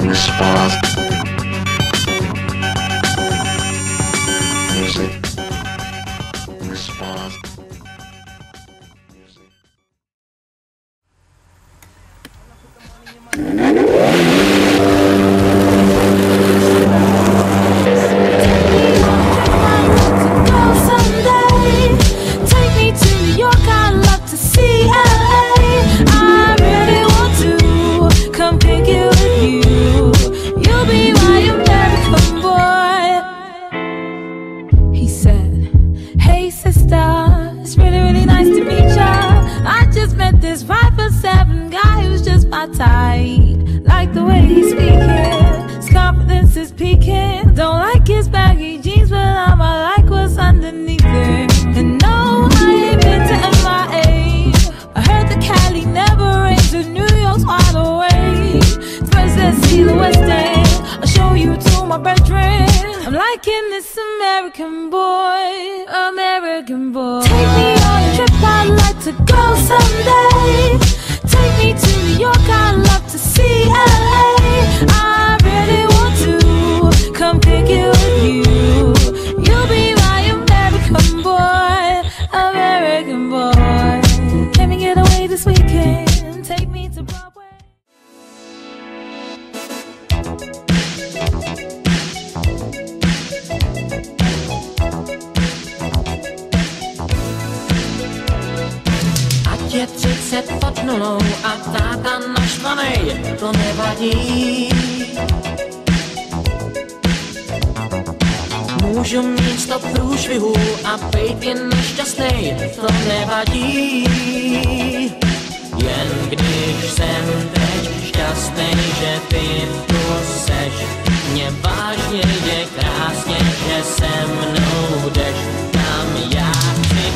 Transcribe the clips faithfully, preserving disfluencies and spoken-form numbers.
Music. Response. Tight, like the way he's speaking, his confidence is peaking. Don't like his baggy jeans, but I'ma like what's underneath it. And no, I ain't been to M I A. I heard the Cali never rains, and New York's wide awake. First let's see the West End, I'll show you to my bedroom. I'm liking this American boy, American boy. Take me on a trip, I'd like to go someday. Take me to New York, I'd love to see L A. I really want to come kick it with you. You'll be my American boy, American boy. Let me get away this weekend, take me to Broadway. Je třicet pod nulou a táta naštvanej, to nevadí. Můžu mít sto průšvihů a být jen nešťastnej, to nevadí. Jen když jsem teď šťastnej, že ty tu seš, mě vážně je krásně, že se mnou jdeš, tam já chci.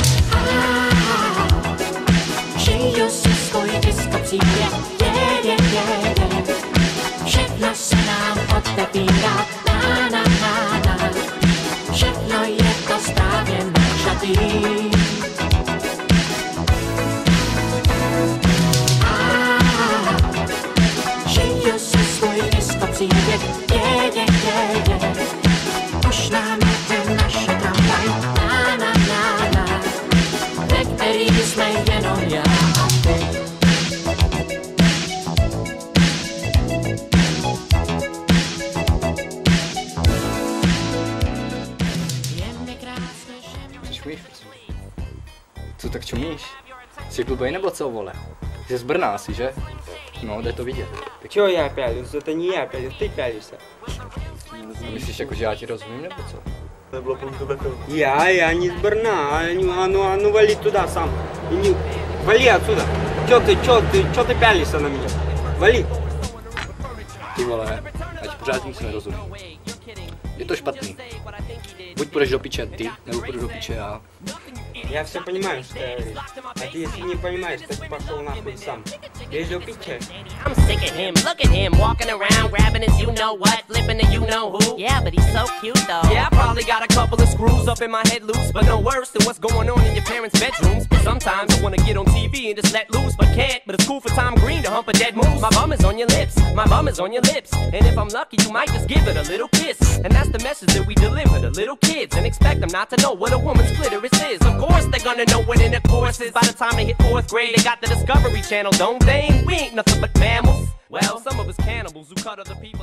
Žiju si svůj diskopříběh, je, je, je, je. Všechno se nám otevírá, na, na, na, na. Všechno je to správně načatý. Žiju si svůj diskopříběh, je, je, je, je. Už nám je naše tramvaj, na, na, na, na. Ve který jsme jenom já a ty. Co tak čumíš? Jsi blbej nebo co, vole? Jsi z Brna asi, že? No, jde to vidět. Tak čeho já pělím? To není já pělím, ty pělíš se. Myslíš jako, že já ti rozumím nebo co? Nebylo to Já, я не из Брна, а ну, а ну вали туда сам. И не... Вали отсюда. Чё ты, чё ты, чё ты пялишься на меня? Вали. Ty vole, ať pořád nic nerozumím. Je to špatný. Buď půjdeš do piče ty, nebo půjdu do piče já. Я все понимаю, что ты говоришь. А ты если не понимаешь, так пошел нахуй сам. Бежь до пича. I'm sick of him, look at him, walking around, grabbing his you-know-what, flipping the you-know-who. Yeah, but he's so cute though. Yeah, I probably got a couple of screws up in my head loose, but no worse than what's going on in your parents' bedrooms. Sometimes I wanna get on T V and just let loose, but can't. But it's cool for Tom Green to hump a dead moose. My bum is on your lips, my bum is on your lips. And if I'm lucky, you might just give it a little kiss. And that's the message that we deliver to little kids, and expect them not to know what a woman's clitoris is. Of course they're gonna know what intercourse is. By the time they hit fourth grade, they got the Discovery Channel, don't they? We ain't nothing but mammals. Well, some of us cannibals who cut other people.